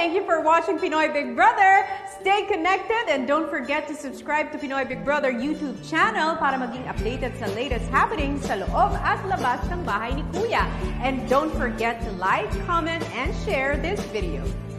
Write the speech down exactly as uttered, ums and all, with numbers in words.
Thank you for watching Pinoy Big Brother. Stay connected and don't forget to subscribe to Pinoy Big Brother YouTube channel para maging updated sa latest happenings sa loob at labas ng bahay ni Kuya. And don't forget to like, comment, and share this video.